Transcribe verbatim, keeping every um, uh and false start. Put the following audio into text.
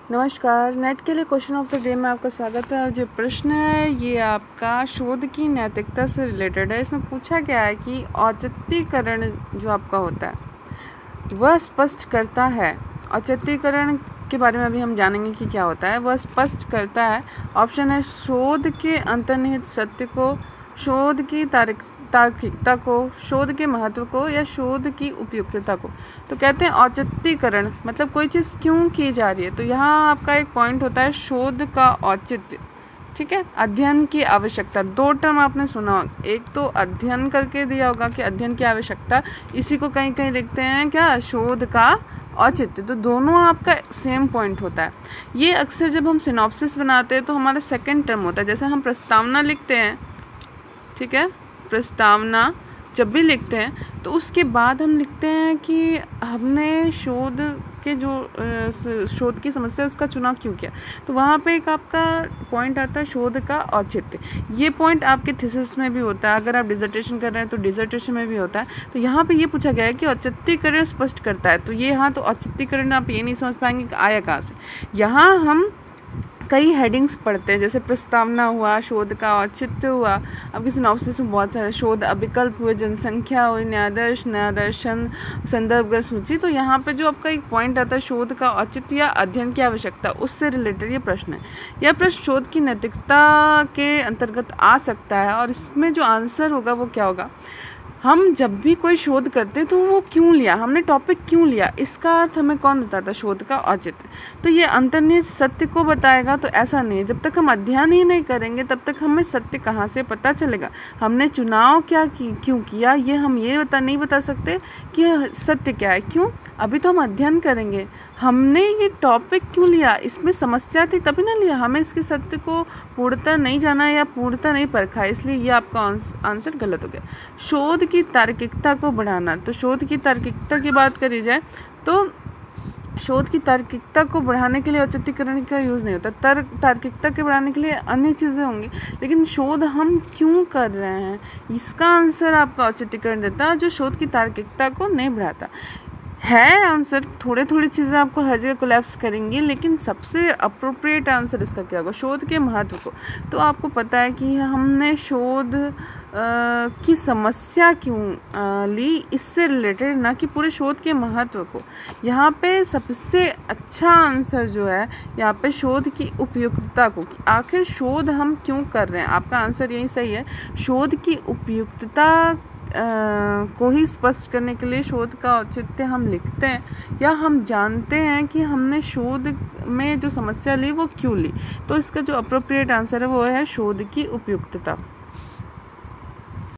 नमस्कार। नेट के लिए क्वेश्चन ऑफ द डे में आपका स्वागत है। और जो प्रश्न है ये आपका शोध की नैतिकता से रिलेटेड है। इसमें पूछा गया है कि औचित्यकरण जो आपका होता है वह स्पष्ट करता है। औचित्यकरण के बारे में अभी हम जानेंगे कि क्या होता है। वह स्पष्ट करता है, ऑप्शन है शोध के अंतर्निहित सत्य को, शोध की तारीख तार्किकता को, शोध के महत्व को, या शोध की उपयुक्तता को। तो कहते हैं औचित्यकरण मतलब कोई चीज़ क्यों की जा रही है। तो यहाँ आपका एक पॉइंट होता है शोध का औचित्य, ठीक है। अध्ययन की आवश्यकता, दो टर्म आपने सुना, एक तो अध्ययन करके दिया होगा कि अध्ययन की आवश्यकता, इसी को कहीं कहीं लिखते हैं क्या, शोध का औचित्य। तो दोनों आपका सेम पॉइंट होता है। ये अक्सर जब हम सिनॉप्सिस बनाते हैं तो हमारा सेकंड टर्म होता है। जैसे हम प्रस्तावना लिखते हैं, ठीक है, प्रस्तावना जब भी लिखते हैं तो उसके बाद हम लिखते हैं कि हमने शोध के जो शोध की समस्या उसका चुनाव क्यों किया। तो वहाँ पे एक आपका पॉइंट आता है शोध का औचित्य। ये पॉइंट आपके थीसिस में भी होता है, अगर आप डिसर्टेशन कर रहे हैं तो डिसर्टेशन में भी होता है। तो यहाँ पे ये पूछा गया है कि औचित्यकरण स्पष्ट करता है। तो ये यहाँ तो औचित्यकरण आप ये नहीं समझ पाएंगे कि आया कहाँ से। यहाँ हम कई हेडिंग्स पढ़ते हैं, जैसे प्रस्तावना हुआ, शोध का औचित्य हुआ, अब किसी सिनॉप्सिस में बहुत सारे शोध अभिकल्प हुए, जनसंख्या हुई, न्यायादर्श, न्यायदर्शन, संदर्भगत सूची। तो यहाँ पे जो आपका एक पॉइंट आता है शोध का औचित्य या अध्ययन की आवश्यकता, उससे रिलेटेड ये प्रश्न है। यह प्रश्न शोध की नैतिकता के अंतर्गत आ सकता है और इसमें जो आंसर होगा वो क्या होगा। हम जब भी कोई शोध करते तो वो क्यों लिया, हमने टॉपिक क्यों लिया, इसका अर्थ हमें कौन बताता है, शोध का औचित्य। तो ये अंतर्निहित सत्य को बताएगा। तो ऐसा नहीं है, जब तक हम अध्ययन ही नहीं करेंगे तब तक हमें सत्य कहाँ से पता चलेगा। हमने चुनाव क्या की, क्यों किया, ये हम ये बता नहीं बता सकते कि सत्य क्या है। क्यों, अभी तो हम अध्ययन करेंगे। हमने ये टॉपिक क्यों लिया, इसमें समस्या थी तभी ना लिया, हमें इसके सत्य को पूर्णतः नहीं जाना या पूर्णतः नहीं परखा, इसलिए ये आपका आंसर गलत हो गया। शोध की तार्किकता को बढ़ाना, तो शोध की तार्किकता की बात करी जाए तो शोध की तार्किकता को बढ़ाने के लिए औचित्यकरण का यूज़ नहीं होता। तर्क तार्किकता के बढ़ाने के लिए अन्य चीज़ें होंगी, लेकिन शोध हम क्यों कर रहे हैं इसका आंसर आपका औचित्यकरण देता है, जो शोध की तार्किकता को नहीं बढ़ाता है। आंसर थोड़े थोड़ी चीज़ें आपको हर जगह कोलैप्स करेंगी, लेकिन सबसे अप्रोप्रिएट आंसर इसका क्या होगा, शोध के महत्व को। तो आपको पता है कि हमने शोध की समस्या क्यों आ, ली, इससे रिलेटेड, ना कि पूरे शोध के महत्व को। यहाँ पे सबसे अच्छा आंसर जो है यहाँ पे शोध की उपयुक्तता को, कि आखिर शोध हम क्यों कर रहे हैं। आपका आंसर यही सही है। शोध की उपयुक्तता Uh, को ही स्पष्ट करने के लिए शोध का औचित्य हम लिखते हैं, या हम जानते हैं कि हमने शोध में जो समस्या ली वो क्यों ली। तो इसका जो अप्रोप्रिएट आंसर है वो है शोध की उपयुक्तता।